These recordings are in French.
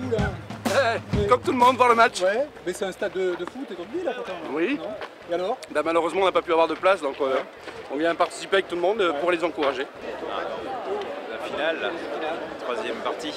fou là. Comme tout le monde, voir le match. Ouais, mais c'est un stade de foot et rugby là pourtant. Oui. Non. Et alors? Bah, malheureusement, on n'a pas pu avoir de place, donc on vient participer avec tout le monde pour les encourager. La finale, la troisième partie.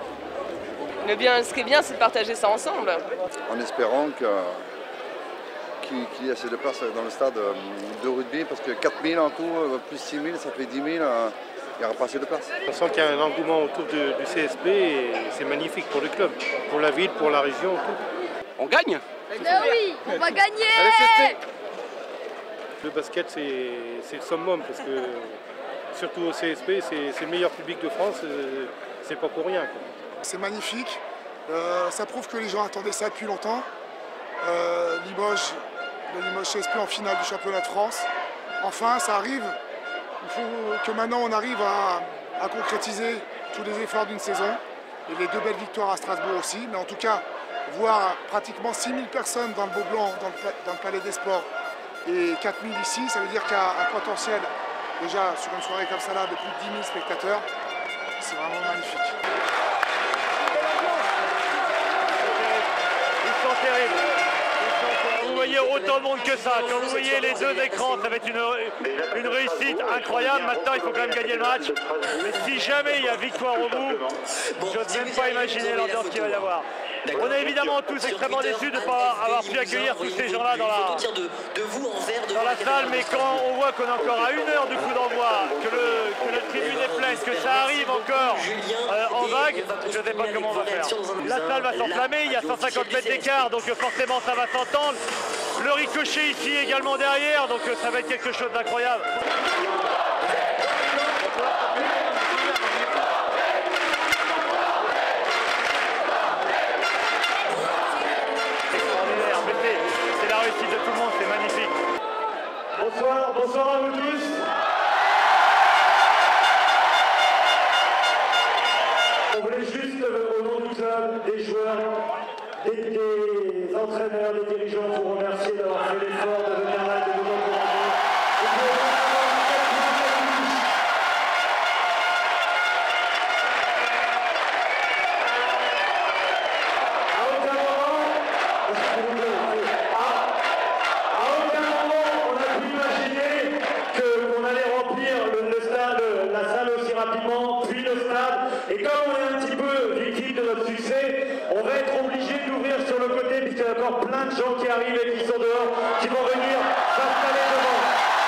Ce qui est bien, c'est de partager ça ensemble. En espérant qu'il y ait assez de place dans le stade de rugby, parce que 4000 en tout, plus 6000, ça fait 10 000, il n'y aura pas assez de place. On sent qu'il y a un engouement autour du CSP et c'est magnifique pour le club, pour la ville, pour la région, tout. On gagne? Oui, on va gagner! Allez, CSP! Le basket, c'est le summum, parce que surtout au CSP, c'est le meilleur public de France, c'est pas pour rien, quoi. C'est magnifique, ça prouve que les gens attendaient ça depuis longtemps. Limoges, le Limoges CSP en finale du championnat de France. Enfin, ça arrive. Il faut que maintenant on arrive à concrétiser tous les efforts d'une saison. Et les 2 belles victoires à Strasbourg aussi. Mais en tout cas, voir pratiquement 6000 personnes dans le Beau-Blanc, dans le Palais des Sports, et 4000 ici, ça veut dire qu'il y a un potentiel, déjà sur une soirée comme ça là, de plus de 10 000 spectateurs. C'est vraiment magnifique. Vous voyez autant de monde que ça. Quand vous voyez les 2 écrans, ça va être une réussite incroyable. Maintenant, il faut quand même gagner le match. Mais si jamais il y a victoire au bout, je n'ose même pas imaginer l'ambiance qu'il va y avoir. On est évidemment tous extrêmement déçus de ne pas avoir pu accueillir tous ces gens-là dans la salle, mais quand on voit qu'on est encore à 1 heure du coup d'envoi, que la tribune est pleine, que ça arrive encore en vague, je ne sais pas comment on va faire. La salle va s'enflammer, il y a 150 mètres d'écart, donc forcément ça va s'entendre. Le ricochet ici également derrière, donc ça va être quelque chose d'incroyable. C'est la réussite de tout le monde, c'est magnifique. Bonsoir à vous tous. On voulait juste, au nom du club, des joueurs, des entraîneurs, des dirigeants, vous remercier d'avoir fait l'effort de venir là et de nous encourager. Et comme on est un petit peu victime de notre succès, on va être obligé d'ouvrir sur le côté puisqu'il y a encore plein de gens qui arrivent et qui sont dehors, qui vont venir s'installer devant.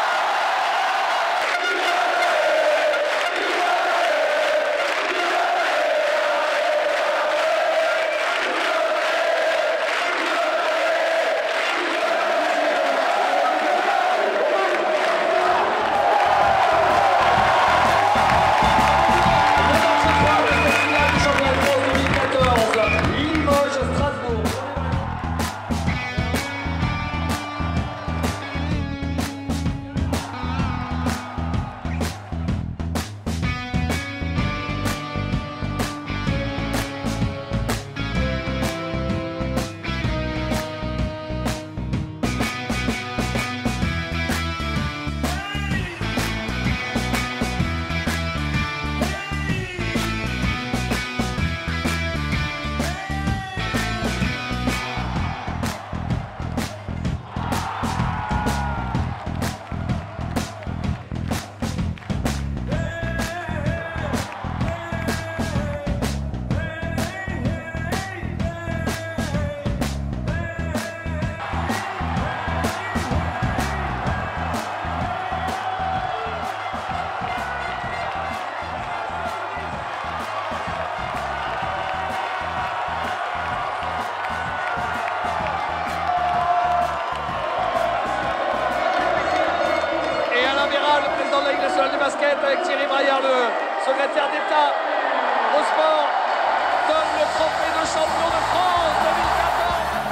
Avec Thierry Braillard, le secrétaire d'État au sport, donne le trophée de champion de France 2014.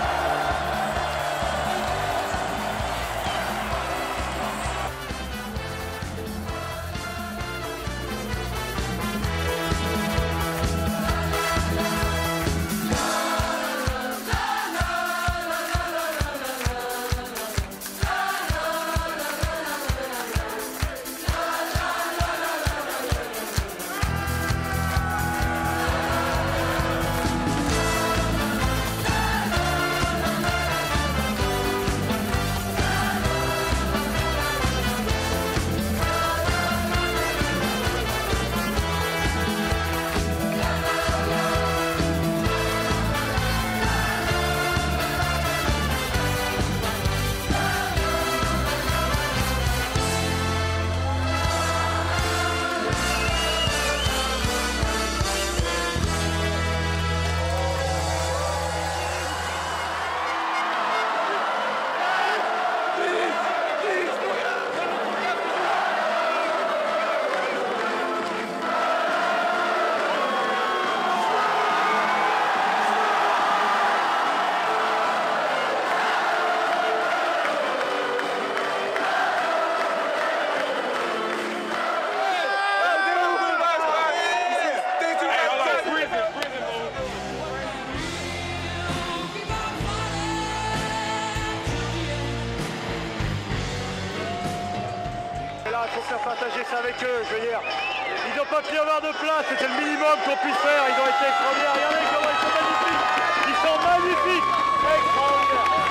c'est avec eux, je veux dire. Ils n'ont pas pu avoir de place, c'était le minimum qu'on puisse faire. Ils ont été extraordinaires. Regardez comment ils sont magnifiques. Ils sont magnifiques. Extraordinaires.